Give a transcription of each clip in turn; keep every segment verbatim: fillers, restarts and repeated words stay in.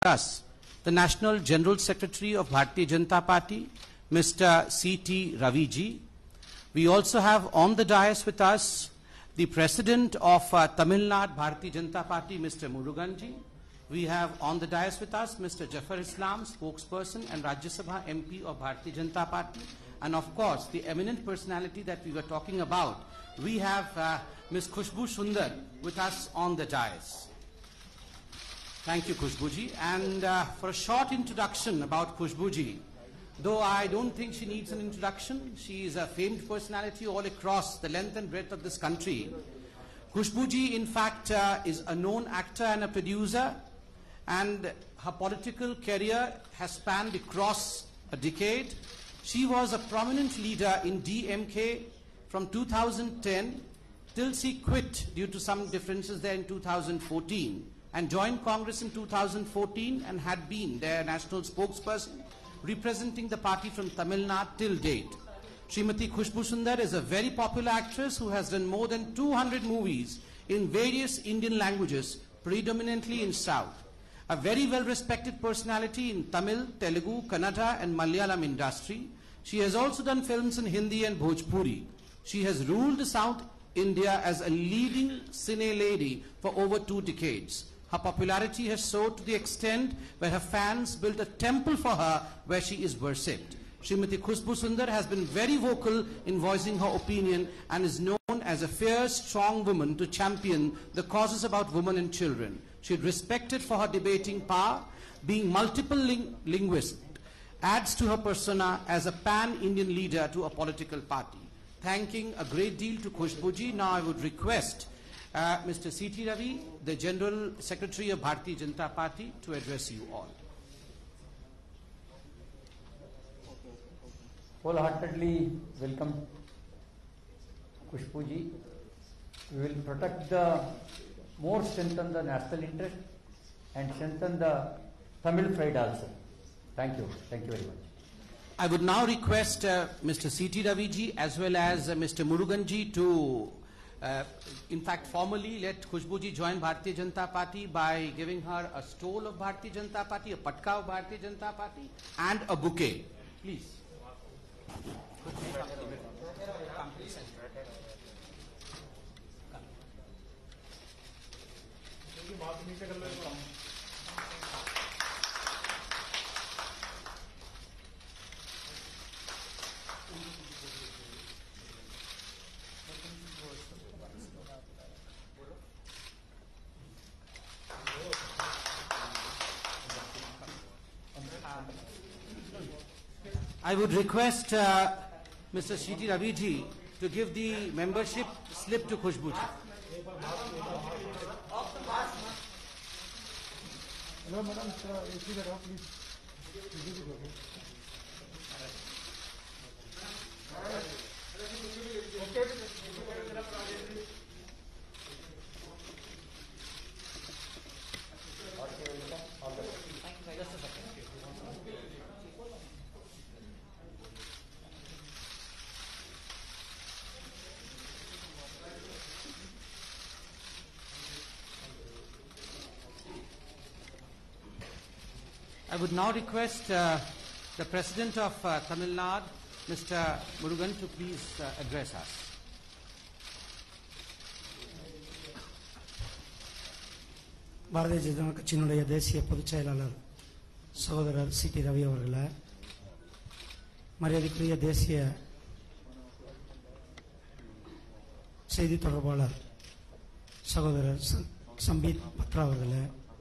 us the National General Secretary of Bharatiya Janata Party, Mister C T Raviji. We also have on the dais with us the President of uh, Tamil Nadu Bharatiya Janata Party, Mister Muruganji. We have on the dais with us Mister Jafar Islam, spokesperson and Rajya Sabha M P of Bharatiya Janata Party. And of course, the eminent personality that we were talking about, we have uh, Miz Khushbu Sundar with us on the dais. Thank you, Khushbuji. And uh, for a short introduction about Khushbuji, though I don't think she needs an introduction, she is a famed personality all across the length and breadth of this country. Khushbuji, in fact, uh, is a known actor and a producer, and her political career has spanned across a decade. She was a prominent leader in D M K from two thousand ten till she quit due to some differences there in two thousand fourteen, and joined Congress in two thousand fourteen and had been their national spokesperson, representing the party from Tamil Nadu till date. Srimati Khushbu Sundar is a very popular actress who has done more than two hundred movies in various Indian languages, predominantly in South. A very well-respected personality in Tamil, Telugu, Kannada and Malayalam industry. She has also done films in Hindi and Bhojpuri. She has ruled South India as a leading cine lady for over two decades. Her popularity has soared to the extent where her fans built a temple for her where she is worshipped. Srimati Khushbu Sundar has been very vocal in voicing her opinion and is known as a fierce, strong woman to champion the causes about women and children. She is respected for her debating power, being multiple ling linguist, adds to her persona as a pan-Indian leader to a political party. Thanking a great deal to Khushbuji, now I would request uh, Mister C T Ravi, the General Secretary of Bharatiya Janata Party, to address you all. Wholeheartedly welcome Khushbuji. We will protect the, more strengthen the national interest and strengthen the Tamil pride also. Thank you. Thank you very much. I would now request uh, Mister C T Raviji as well as uh, Mister Muruganji to, uh, in fact, formally let Khushbuji join Bharatiya Janata Party by giving her a stole of Bharatiya Janata Party, a patka of Bharatiya Janata Party, and a bouquet. Please. I would request uh, Mister C T Raviji to give the membership slip to Khushbuji. Hello, madam. Please. I would now request uh, the President of uh, Tamil Nadu, Mister Murugan, to please uh, address us. Bharatiya Janata கட்சியினுடைய தேசிய பொதுச் செயலாளர் சகோதரர் C D Ravi அவர்களே, மரியாதைக்குரிய தேசிய செய்தி தொடர்பாளர் சகோதரர் சம்பீத் பத்ரா அவர்களே,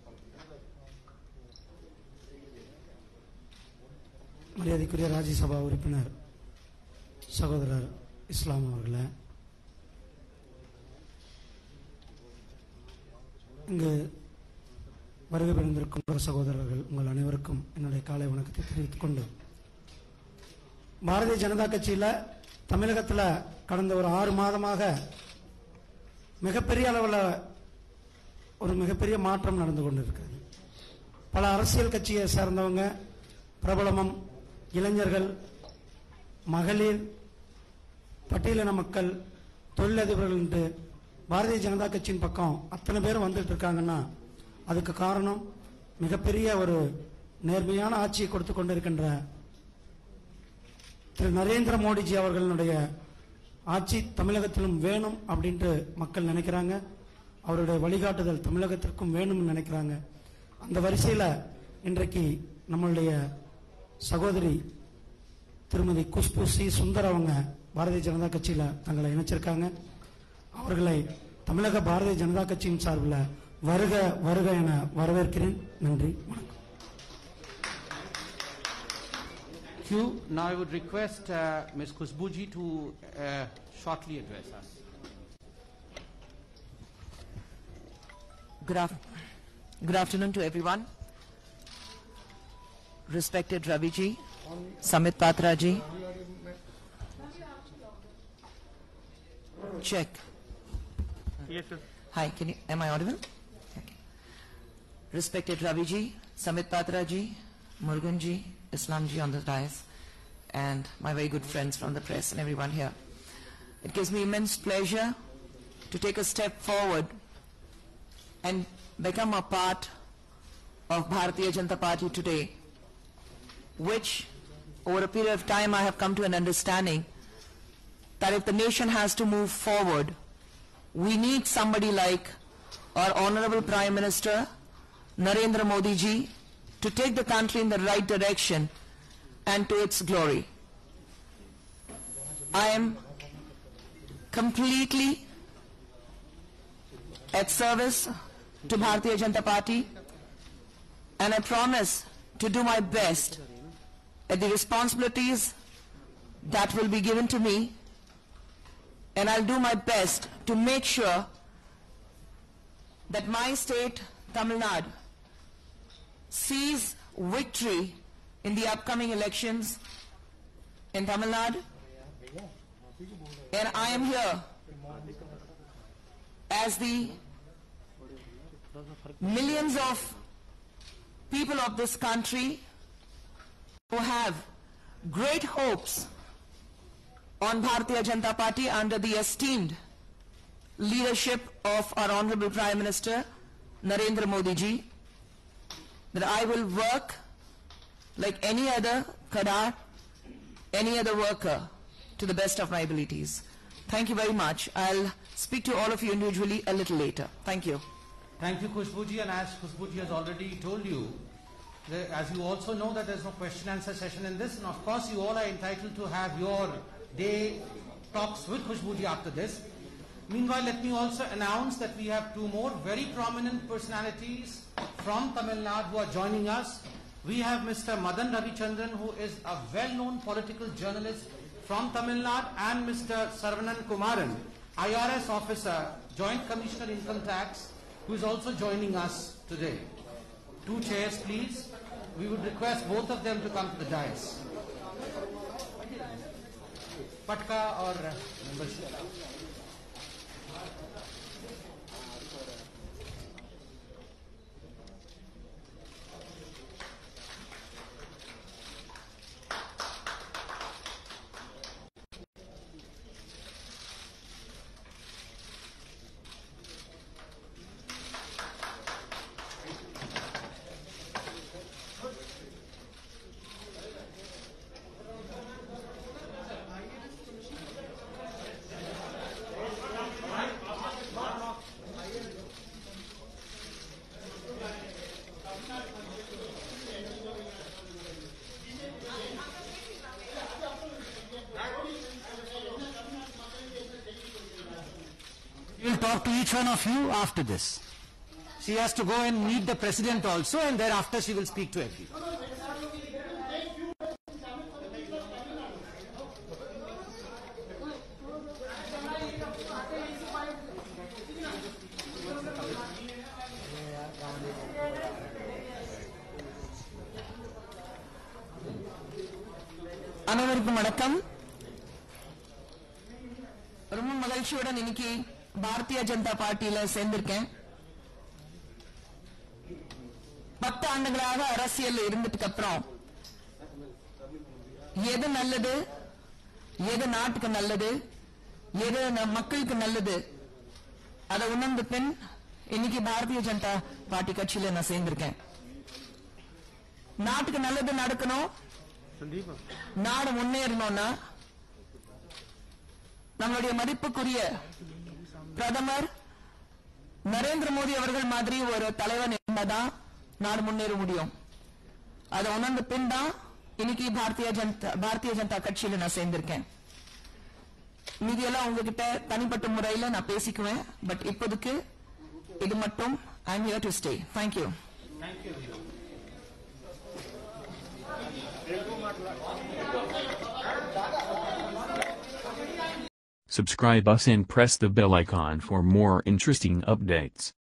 மரியாதைக்குரிய ராஜ்யசபா உறுப்பினர் சகோதரர் இஸ்லாம் அவர்களே, இங்கு வருகை புரிந்திருக்கும் சகோதரர்கள் உங்கள் அனைவருக்கும் என்னுடைய காலை வணக்கத்தை தெரிவித்துக் கொண்டு, பாரதிய ஜனதா கட்சியில் தமிழகத்தில் கடந்த ஒரு ஆறு மாதமாக மிகப்பெரிய அளவில் ஒரு மிகப்பெரிய மாற்றம் நடந்து கொண்டிருக்கிறது. பல அரசியல் கட்சியை சேர்ந்தவங்க, பிரபலமும், இளைஞர்கள், மகளிர், பட்டியலின மக்கள், தொழிலதிபர்கள் என்று பாரதிய ஜனதா கட்சியின் பக்கம் அத்தனை பேரும் வந்துட்டு இருக்காங்கன்னா அதுக்கு காரணம் மிகப்பெரிய ஒரு நேர்மையான ஆட்சியை கொடுத்து கொண்டிருக்கின்ற திரு நரேந்திர மோடிஜி அவர்களுடைய ஆட்சி தமிழகத்திலும் வேணும் அப்படின்ட்டு மக்கள் நினைக்கிறாங்க. அவருடைய வழிகாட்டுதல் தமிழகத்திற்கும் வேணும்னு நினைக்கிறாங்க. அந்த வரிசையில் இன்றைக்கு நம்மளுடைய சகோதரி திருமதி குஷ்பு சி சுந்தர் அவங்க பாரதிய ஜனதா கட்சியில் தங்களை இணைச்சிருக்காங்க. அவர்களை தமிழக பாரதிய ஜனதா கட்சியின் சார்பில் வருக வருக என வரவேற்கிறேன். நன்றி, வணக்கம். Thank you. Now I would request uh, Miz Kushbuji to uh, shortly address us. Good, af good afternoon to everyone. Respected Ravi ji, Samit Patra ji. Check. Yes, sir. Hi, can you, am I audible? Okay. Respected Ravi ji, Samit Patra ji, Murugan ji, Islam ji on the dais, and my very good friends from the press and everyone here. It gives me immense pleasure to take a step forward and become a part of Bharatiya Janata Party today, which over a period of time I have come to an understanding that if the nation has to move forward, we need somebody like our Honorable Prime Minister Narendra Modi ji to take the country in the right direction and to its glory. I am completely at service to Bharatiya Janata Party, and I promise to do my best at the responsibilities that will be given to me, and I'll do my best to make sure that my state, Tamil Nadu, sees victory in the upcoming elections in Tamil Nadu. And I am here as the millions of people of this country who have great hopes on Bharatiya Janata Party under the esteemed leadership of our Honorable Prime Minister Narendra Modi ji, that I will work like any other Kadar, any other worker, to the best of my abilities. Thank you very much. I'll speak to all of you individually a little later. Thank you. Thank you, Kushbuji, and as Kushbuji has already told you, the, as you also know that there's no question answer session in this, and of course you all are entitled to have your day talks with Kushbuji after this. Meanwhile, let me also announce that we have two more very prominent personalities from Tamil Nadu who are joining us. We have Mister Madan Ravichandran, who is a well-known political journalist from Tamil Nadu, and Mister Saravanan Kumaran, I R S officer, Joint Commissioner Income Tax, who is also joining us today. Two chairs, please. We would request both of them to come to the dais. Patka or membership? We will talk to each one of you after this. She has to go and meet the president also, and thereafter she will speak to everyone. அனைவருக்கும் வணக்கம். ரொம்ப மகிழ்ச்சியுடன் இன்னைக்கு பாரதிய ஜனதா பார்ட்டியில சேர்ந்திருக்கேன். பத்து ஆண்டுகளாக அரசியல் இருந்ததுக்கு அப்புறம் எது நல்லது, எது நாட்டுக்கு நல்லது, எது மக்களுக்கு நல்லது, அதை உணர்ந்த பின் இன்னைக்கு பாரதிய ஜனதா பார்ட்டி கட்சியில நான் சேர்ந்திருக்கேன். நாட்டுக்கு நல்லது நடக்கணும், நாடு முன்னேறணும்னா நம்மளுடைய மதிப்புக்குரிய பிரதமர் நரேந்திர மோடி அவர்கள் மாதிரி ஒரு தலைவன் இருந்தாதான் நாடு முன்னேற முடியும். அதை உணர்ந்த பின் தான் இன்னைக்கு பாரதிய ஜனதா பாரதிய ஜனதா கட்சியில நான் சேர்ந்திருக்கேன். மீதியெல்லாம் உங்ககிட்ட தனிப்பட்ட முறையில நான் பேசிக்குவேன். பட் இப்போதைக்கு இது மட்டும் I am here to stay. Thank you. Subscribe us and press the bell icon for more interesting updates.